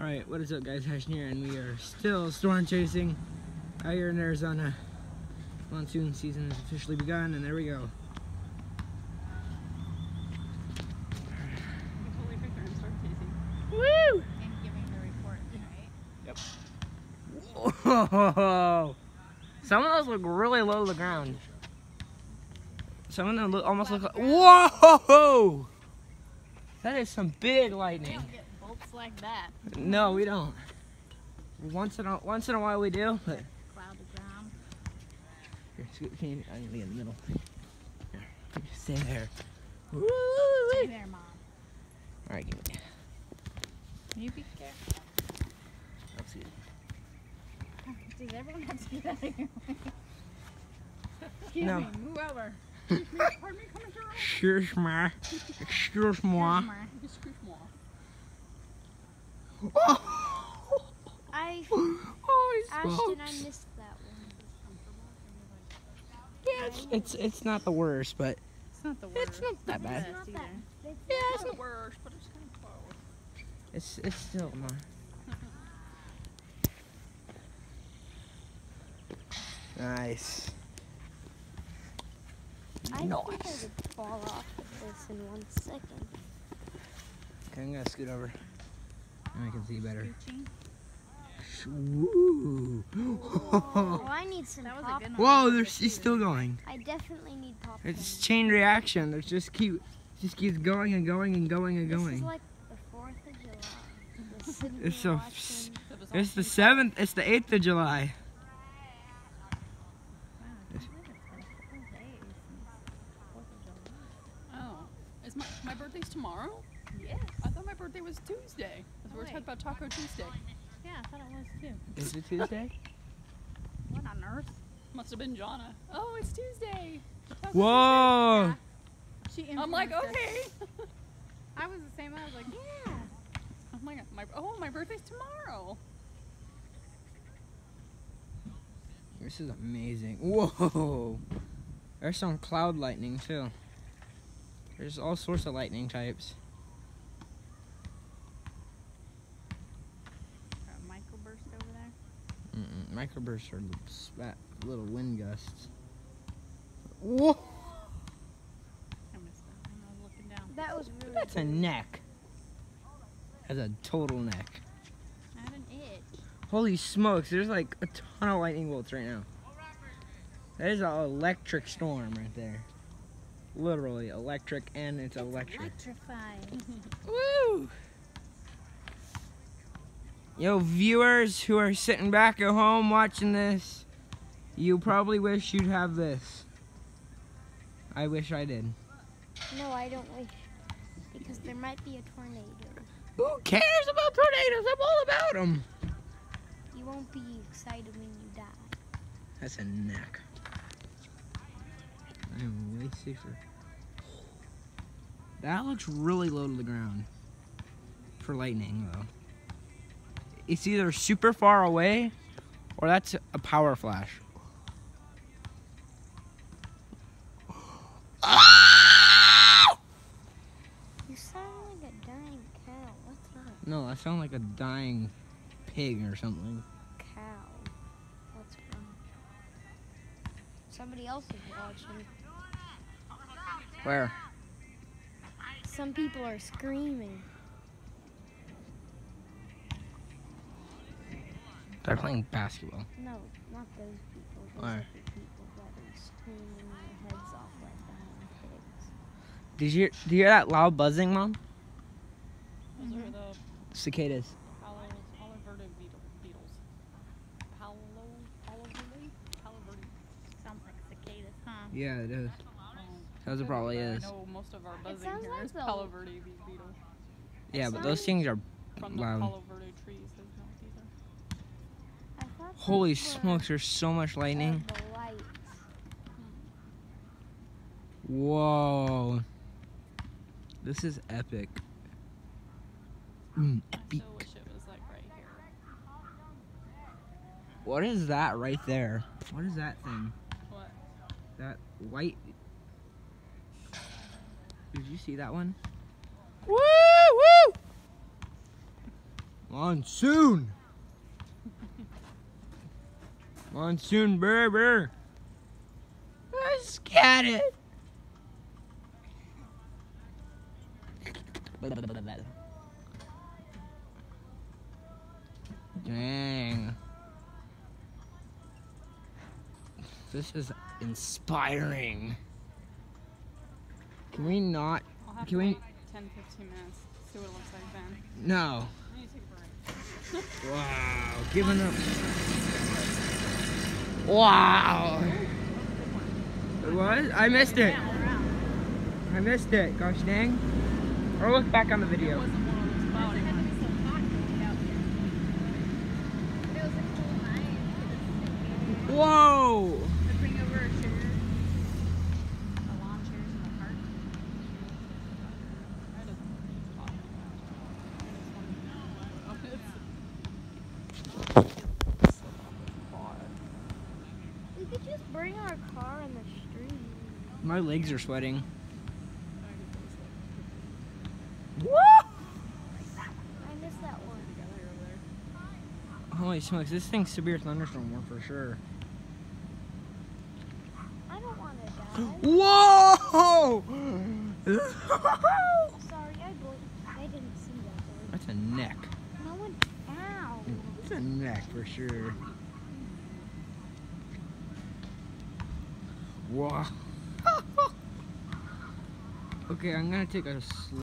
Alright, what is up guys, Ashton here, and we are still storm chasing out here in Arizona. Monsoon season has officially begun, and there we go. Woo! And giving the report, right? Yep. Whoa! Some of those look really low to the ground. Some of them look, almost look like, whoa! That is some big lightning. We don't get bolts like that. No, we don't. Once in a while we do, but Cloud the ground. here, scoot, can you, I need to be in the middle. Here, stay there. Woo! Stay there, Mom. All right, give me. Can you be careful? That's good. Does everyone have to get out of your way? Excuse No. me, move over. Excuse me, pardon me, coming through. Excuse me. Excuse moi. Excuse moi. Oh! Oh, Ashton, I missed that one. Yeah, it's not the worst, but It's not the worst. it's not that bad. It's not Not either. that. Yeah, it's Not the worst, but it's kind of close. It's still not. Nice. I think I Nice. would fall off of this in 1 second. Okay, I'm gonna scoot over, and I can see better. Gucci. Woo! Oh, I need some That was a pop. good one. Whoa, he's still going. I definitely need popcorn. It's chain reaction. It just keeps going and going and going and This is going. like the 4th of July. The Sydney, It's so- Washington. That was It's the awesome. 7th. It's the 8th of July. Wow, I can't believe it's been a couple of days since 4th of July. Oh, is my birthday's tomorrow? Yes. I thought my birthday was Tuesday. Because we're talking about Taco Tuesday. Yeah, I thought it was too. Is it Tuesday? What on earth? Must have been Jonna. Oh, it's Tuesday. Taco Whoa! She Tuesday. I'm like, influenced us. okay. I was the same. I was like, yeah. Oh my god, my birthday's tomorrow. This is amazing. Whoa! There's some cloud lightning too. There's all sorts of lightning types. Got a microburst over there. Microbursts are little wind gusts. Whoa! I missed that. I was looking down. That was really That's a neck. That's a total neck. I had an itch. Holy smokes, there's like a ton of lightning bolts right now. That is an electric storm right there. Literally electric, and it's electric. Electrifying. Woo! Yo, viewers who are sitting back at home watching this, you probably wish you'd have this. I wish I did. No, I don't wish. Because there might be a tornado. Who cares about tornadoes? I'm all about them. You won't be excited when you die. That's a neck. I am way safer. That looks really low to the ground for lightning, though. It's either super far away or that's a power flash. You sound like a dying cow. What's that? No, I sound like a dying pig or something. Cow. What's wrong? Somebody else is watching. Where? Some people are screaming. They're playing basketball. No, not those people. Those Why? are the people that are screaming their heads off like dying pigs. Did you hear that loud buzzing, Mom? Those are the Cicadas. palo verde beetles. Palo verde? Sounds like cicadas, huh? Yeah, it is. Oh, Those it probably I is. know most of our buzzing sounds here like is the- Palo verde beetle. Yeah, but those things are From the loud. Palo verde trees. Those don't either. I thought Holy those were, smokes, there's so much lightning. The lights. Whoa. This is epic. I Epic. so wish it was like right here. What is that right there? What is that thing? What? That white. Did you see that one? Woo! Woo! Monsoon. Monsoon, baby. Let's get it. Dang. This is inspiring. Can we not? I'll have Can to we? wait 10, 15 minutes. See what it looks like then. No. I need to take a break. Wow. Giving up. Wow. What? I missed it. I missed it. Gosh dang. Or look back on the video. It wasn't one of those cloudy It had to ones. be so hot to get out here. But it was a cool night. Whoa. Could bring over a chair. The lawn chairs in the park. That doesn't work. It's hot. Oh, We could just bring our car in the street. My legs are sweating. Woo! I missed that one. Holy smokes, this thing's severe thunderstorm warn for sure. I don't want to die. Whoa! Sorry, I didn't see that. That's a neck. No one. Ow. That's a neck for sure. Wow. Okay, I'm gonna take a